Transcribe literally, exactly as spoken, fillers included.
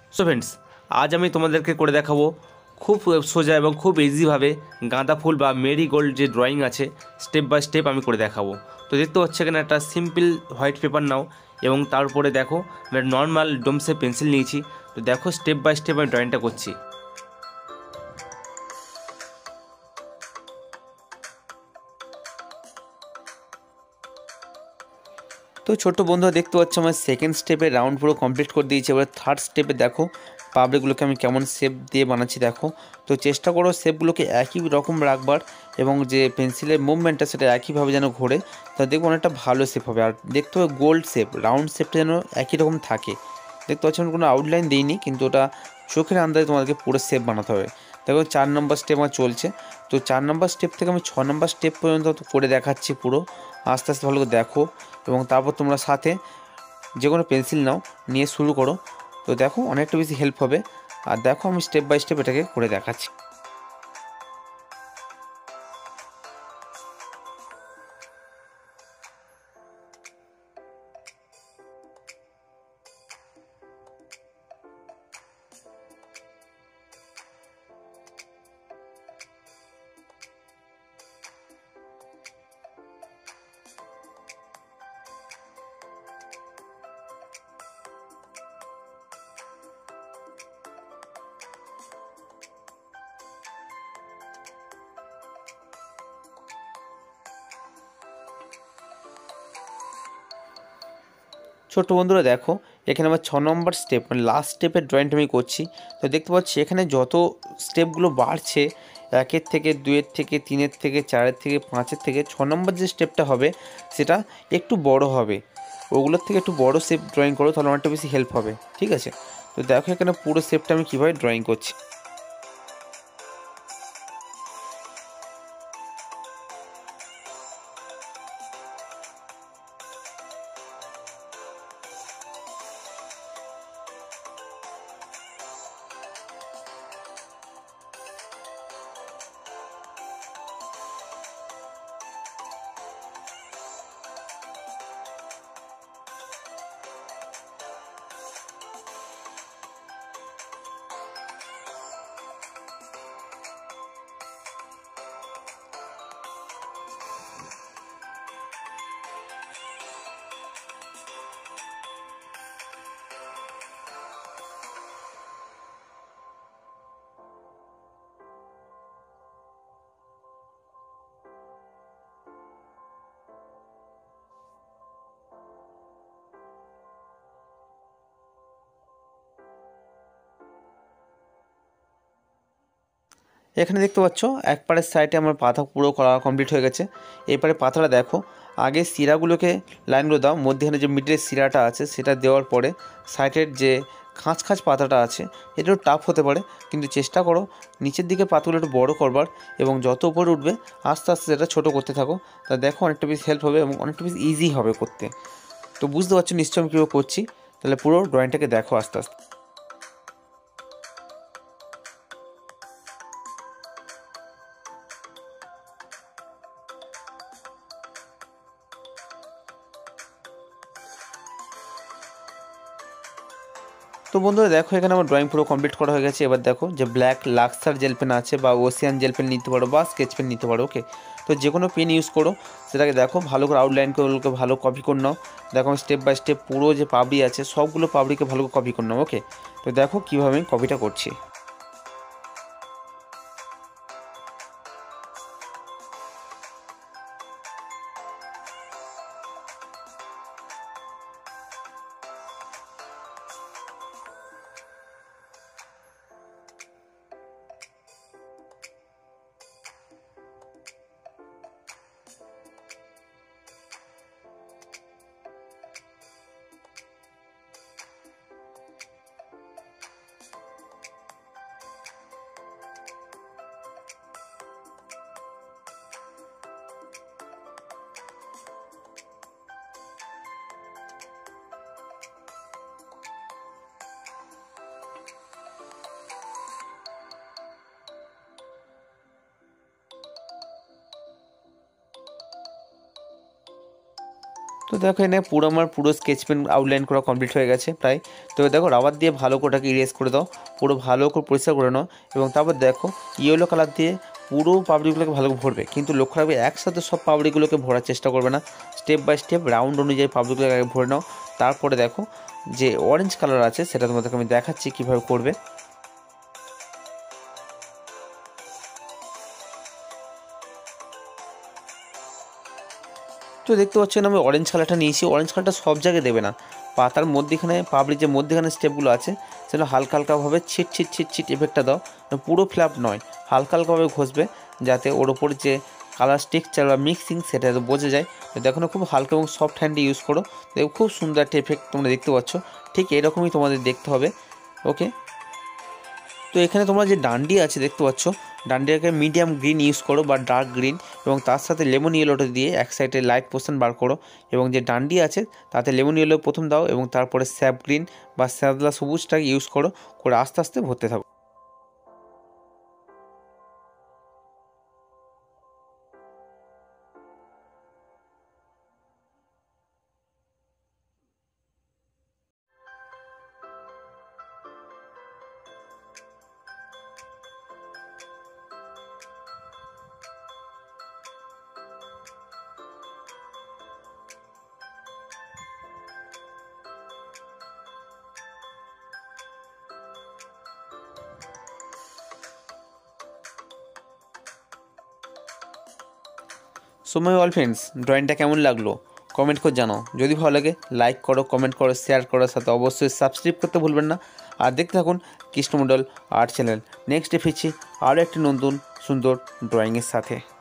So friends, আজ আমি তোমাদেরকে করে দেখাবো খুব সোজা এবং খুব ইজিভাবে গাঁদা ফুল বা মেরিগোল্ড যে ড্রয়িং আছে স্টেপ বাই স্টেপ আমি করে দেখাবো। তো দেখতে পাচ্ছ এখানে একটা সিম্পল হোয়াইট পেপার নাও এবং তার উপরে দেখো আমি নর্মাল ডোমসে পেন্সিল নিয়েছি। তো দেখো স্টেপ বাই স্টেপ আমি ড্রয়িংটা করছি। তো ছোট্ট বন্ধুরা দেখতে পাচ্ছ আমার সেকেন্ড স্টেপে রাউন্ড পুরো কমপ্লিট করে দিয়েছি। এবার থার্ড স্টেপে দেখো পাবলিকগুলোকে আমি কেমন শেপ দিয়ে বানাচ্ছি দেখো। তো চেষ্টা করো শেপগুলোকে একই রকম রাখবার এবং যে পেন্সিলের মুভমেন্টটা সেটা একইভাবে যেন ঘোরে, তা দেখবো অনেকটা ভালো শেপ হবে। আর দেখতে হবে গোল্ড শেপ, রাউন্ড শেপটা যেন একই রকম থাকে। দেখতে পাচ্ছ আমি কোনো আউটলাইন দিইনি, কিন্তু ওটা চোখের আন্দাজে তোমাদেরকে পুরো শেপ বানাতে হবে। দেখো চার নম্বর স্টেপ আমার চলছে। তো চার নম্বর স্টেপ থেকে আমি ছ নম্বর স্টেপ পর্যন্ত করে দেখাচ্ছি পুরো। আস্তে আস্তে ভালো করে দেখো এবং তারপর তোমরা সাথে যে কোনো পেন্সিল নাও, নিয়ে শুরু করো। তো দেখো অনেকটা বেশি হেল্প হবে। আর দেখো আমি স্টেপ বাই স্টেপ এটাকে করে দেখাচ্ছি। ছোট্ট বন্ধুরা দেখো এখানে আমার ছ নম্বর স্টেপ মানে লাস্ট স্টেপের ড্রয়িংটা আমি করছি। তো দেখতে পাচ্ছি এখানে যত স্টেপগুলো বাড়ছে, একের থেকে দুইয়ের থেকে তিনের থেকে চারের থেকে পাঁচের থেকে ছ নম্বর যে স্টেপটা হবে সেটা একটু বড় হবে। ওগুলোর থেকে একটু বড় শেপ ড্রয়িং করো, তাহলে অনেকটা বেশি হেল্প হবে। ঠিক আছে, তো দেখো এখানে পুরো শেপটা আমি কীভাবে ড্রয়িং করছি। এখানে দেখতে পাচ্ছ এক পাড়ের সাইডে আমার পাতা পুরো করা কমপ্লিট হয়ে গেছে। এরপরে পাতাটা দেখো, আগে শিরাগুলোকে লাইনগুলো দাও, মধ্যেখানে যে মিডলের শিরাটা আছে সেটা দেওয়ার পরে সাইডের যে খাঁজ খাঁজ পাতাটা আছে এটা একটু টাফ হতে পারে, কিন্তু চেষ্টা করো নিচের দিকে পাতাগুলো একটু বড়ো করবার এবং যত উপরে উঠবে আস্তে আস্তে সেটা ছোটো করতে থাকো। তা দেখো অনেকটা বেশি হেল্প হবে এবং অনেকটা বেশি ইজি হবে করতে। তো বুঝতে পারছো নিশ্চয়ই আমি কীভাবে করছি। তাহলে পুরো ড্রয়িংটাকে দেখো আস্তে আস্তে। তো বন্ধুরা দেখো এখানে আমার ড্রয়িং পুরো কমপ্লিট করা হয়ে গেছে। এবার দেখো যে ব্ল্যাক লাক্সার জেল পেন আছে বা ওসিয়ান জেল পেন নিতে পারো বা স্কেচ পেন নিতে পারো। ওকে, তো যে কোনো পেন ইউজ করো, সেটাকে দেখো ভালো করে আউটলাইন করে ওগুলোকে ভালো কপি করে নাও। দেখো আমি স্টেপ বাই স্টেপ পুরো যে পাবড়ি আছে সবগুলো পাবড়িকে ভালো করে কপি করে নাও। ওকে, তো দেখো কীভাবে আমি কপিটা করছি। তো দেখো এখানে পুরো আমার পুরো স্কেচ পেন আউটলাইন করা কমপ্লিট হয়ে গেছে প্রায়। তো দেখো রাবার দিয়ে ভালো করে ওটাকে ইরেজ করে দাও, পুরো ভালো করে পরিষ্কার করে নাও। এবং তারপর দেখো ইয়েলো কালার দিয়ে পুরো পাপড়িগুলোকে ভালো করে ভরবে, কিন্তু লক্ষ্য রাখবে একসাথে সব পাপড়িগুলোকে ভরার চেষ্টা করবে না, স্টেপ বাই স্টেপ রাউন্ড অনুযায়ী পাপড়িগুলোকে আগে ভরে নাও। তারপরে দেখো যে অরেঞ্জ কালার আছে সেটা তোমাদেরকে আমি দেখাচ্ছি কীভাবে করবে। তো দেখতে পাচ্ছেন আমি অরেঞ্জ কালারটা নিয়েছি। অরেঞ্জ কালারটা সব জায়গায় দেবে না, পাতার মধ্যেখানে পাপড়ির যে মধ্যেখানে স্টেপগুলো আছে সেটা হালকা হালকাভাবে ছিট ছিট ছিট ছিট এফেক্টটা দাও, পুরো ফ্ল্যাপ নয়, হালকা হালকাভাবে ঘষবে যাতে ওর ওপর যে কালার স্টিকচার বা মিক্সিং সেটা যাতে বোঝা যায়। তো দেখো না খুব হালকা এবং সফট হ্যান্ডে ইউজ করো, দেখো খুব সুন্দর একটা এফেক্ট তোমরা দেখতে পাচ্ছ। ঠিক এরকমই তোমাদের দেখতে হবে। ওকে, তো এখানে তোমরা যে ডান্ডি আছে দেখতে পাচ্ছ, ডান্ডিটাকে মিডিয়াম গ্রিন ইউজ করো বা ডার্ক গ্রিন, এবং তার সাথে লেমন ইয়েলোটা দিয়ে এক সাইডে লাইট পোর্শন বার করো। এবং যে ডান্ডি আছে তাতে লেমন ইয়েলো প্রথম দাও এবং তারপরে স্যাপ গ্রিন বা শ্যাওলা সবুজটাকে ইউজ করো, করে আস্তে আস্তে ভরতে থাকো। সো মাই অল ফ্রেন্ডস, ড্রয়িংটা কেমন লাগলো কমেন্ট করে জানাও। যদি ভালো লাগে লাইক করো, কমেন্ট করো, শেয়ার করার সাথে অবশ্যই সাবস্ক্রাইব করতে ভুলবেন না। আর দেখতে থাকুন Krishnamondal art channel. Next day ফিরছি আরও একটি নতুন সুন্দর ড্রয়িংয়ের সাথে।